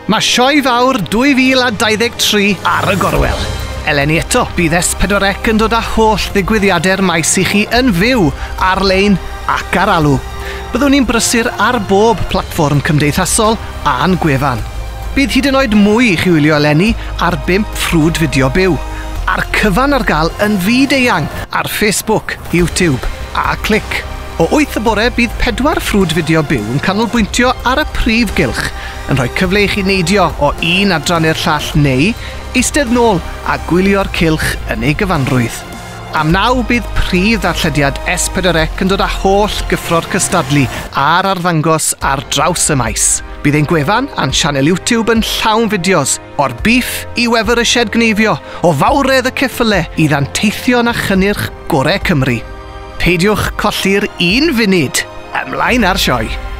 Mae Sioe Fawr 2023 ar y gorwel. Eleni eto, bydd S4C yn dod â holl ddigwyddiadau'r maes i chi yn fyw, ar-lein ac ar alw. Byddwn ni'n brysur ar bob platfform cymdeithasol a'n gwefan. Bydd hyd yn oed mwy i chi wylio eleni ar 5 ffrwd fideo byw. A'r cyfan ar gael yn fyd-eang ar Facebook, YouTube a Clic. O 8 y bore bydd 4 ffrwd fideo byw yn canolbwyntio ar y prif gylch, yn rhoi cyfle i chi neidio o un adran i'r llall neu eistedd nôl a gwylio'r cylch yn ei gyfanrwydd. Am 9 bydd prif ddarllediad S4C yn dod â holl gyffro'r cystadlu a'r arddangos ar draws y maes. Bydd ein gwefan a'n sianel YouTube yn llawn fideos o'r beef i wefr y sied gneifio, o fawredd y ceffyle i ddanteithio na chynnyrch gorau Cymru. Peidiwch colli'r 1 funud ymlaen ar sioe.